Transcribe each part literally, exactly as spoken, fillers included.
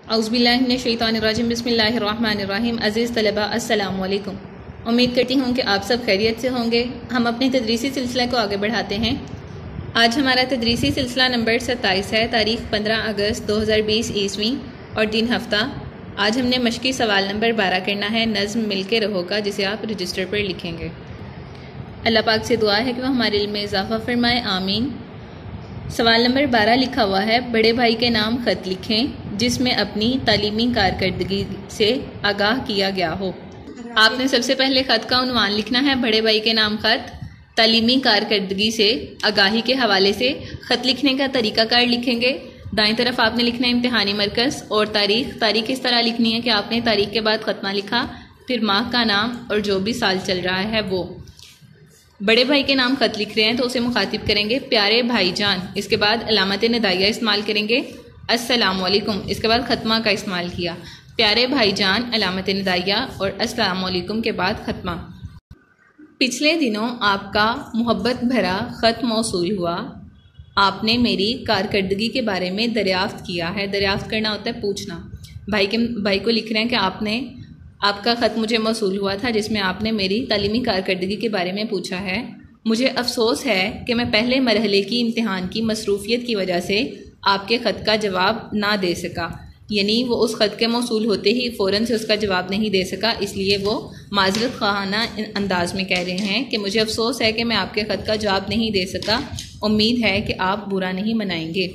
औज़ु बिल्लाहि मिनश शैतानिर रजीम बिस्मिल्लाहिर रहमानिर रहीम। अज़ीज़ तलबा अस्सलामु अलैकुम। उम्मीद करती हूँ कि आप सब खैरियत से होंगे। हम अपने तदरीसी सिलसिला को आगे बढ़ाते हैं। आज हमारा तदरीसी सिलसिला नंबर सत्ताईस है, तारीख़ पंद्रह अगस्त दो हज़ार बीस ईस्वी और दिन हफ्ता। आज हमने मशकी सवाल नंबर बारह करना है, नज़्म मिल के रहो का, जिसे आप रजिस्टर पर लिखेंगे। अल्लाह पाक से दुआ है कि वह हमारे इल्म में इजाफ़ा फरमाए, आमीन। सवाल नंबर बारह लिखा हुआ है, बड़े भाई के नाम ख़त लिखें जिसमें अपनी तालीमी कारकर्दगी से आगाह किया गया हो। आपने सबसे पहले ख़त का उन्वान लिखना है, बड़े भाई के नाम ख़त, तालीमी कारकर्दगी से आगाही के हवाले से। ख़त लिखने का तरीक़ाकार लिखेंगे। दाईं तरफ आपने लिखना है इम्तिहानी मरकज़ और तारीख़। तारीख़ इस तरह लिखनी है कि आपने तारीख़ के बाद ख़त्मा लिखा, फिर माह का नाम और जो भी साल चल रहा है वो। बड़े भाई के नाम ख़त लिख रहे हैं तो उसे मुखातिब करेंगे प्यारे भाईजान, इसके बाद अलामत निदाइया इस्तेमाल करेंगे, अस्सलामु अलैकुम, इसके बाद ख़त्मा का इस्तेमाल किया, प्यारे भाईजान अलामत निदाइया और अस्सलामु अलैकुम के बाद ख़त्मा। पिछले दिनों आपका मोहब्बत भरा ख़त मौसूल हुआ। आपने मेरी कारकर्दगी के बारे में दरियाफ्त किया है। दरियाफ्त करना होता है पूछना। भाई के भाई को लिख रहे हैं कि आपने आपका ख़त मुझे मौसूल हुआ था जिसमें आपने मेरी तालीमी कारकर्दगी के बारे में पूछा है। मुझे अफसोस है कि मैं पहले मरहले की इम्तिहान की मसरूफियत की वजह से आपके ख़त का जवाब ना दे सका। यानी वो उस ख़त के मौसूल होते ही फ़ौरन से उसका जवाब नहीं दे सका, इसलिए वो माज़रत ख़ाना अंदाज में कह रहे हैं कि मुझे अफसोस है कि मैं आपके ख़त का जवाब नहीं दे सका। उम्मीद है कि आप बुरा नहीं मनाएंगे।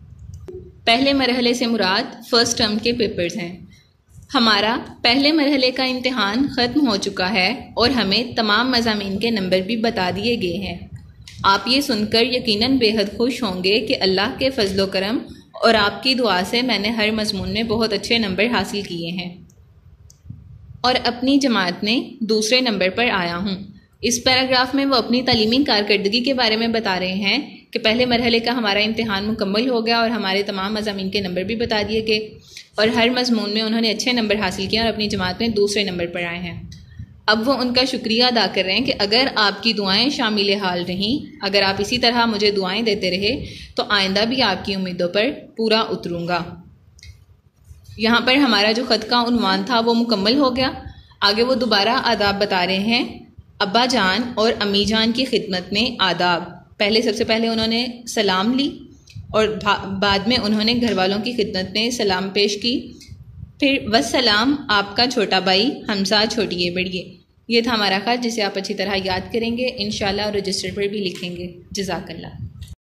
पहले मरहले से मुराद फ़र्स्ट टर्म के पेपर्स हैं। हमारा पहले मरहले का इम्तिहान ख़त्म हो चुका है और हमें तमाम मज़ामीन के नंबर भी बता दिए गए हैं। आप ये सुनकर यकीनन बेहद खुश होंगे कि अल्लाह के फजलो करम और आपकी दुआ से मैंने हर मज़मून में बहुत अच्छे नंबर हासिल किए हैं और अपनी जमात में दूसरे नंबर पर आया हूँ। इस पैराग्राफ में वो अपनी तालीमी कारकर्दगी के बारे में बता रहे हैं कि पहले मरहले का हमारा इम्तिहान मुकम्मल हो गया और हमारे तमाम मज़ामीन के नंबर भी बता दिए गए और हर मज़मून में उन्होंने अच्छे नंबर हासिल किए और अपनी जमात में दूसरे नंबर पर आए हैं। अब वो उनका शुक्रिया अदा कर रहे हैं कि अगर आपकी दुआएं शामिल हाल रहीं, अगर आप इसी तरह मुझे दुआएं देते रहे तो आइंदा भी आपकी उम्मीदों पर पूरा उतरूँगा। यहाँ पर हमारा जो ख़त का उन्वान था वो मुकम्मल हो गया। आगे वो दोबारा आदाब बता रहे हैं। अब्बा जान और अम्मी जान की खिदमत में आदाब। पहले सबसे पहले उन्होंने सलाम ली और बाद में उन्होंने घर वालों की खिदमत में सलाम पेश की। फिर वस्सलाम आपका छोटा भाई, हमसा छोटिए बड़िए। ये था हमारा ख़त जिसे आप अच्छी तरह याद करेंगे इंशाल्लाह और रजिस्टर पर भी लिखेंगे। जज़ाकल्लाह।